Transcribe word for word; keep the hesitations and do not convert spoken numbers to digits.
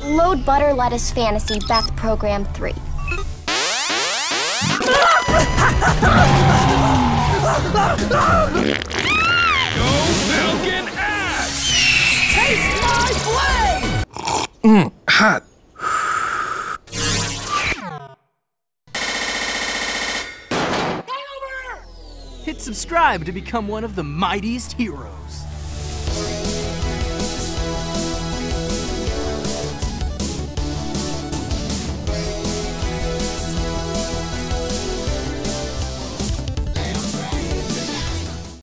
Load Butter Lettuce Fantasy Beth Program three. Go Falcon Ash! Taste my blade! Mmm, hot. Hit subscribe to become one of the mightiest heroes.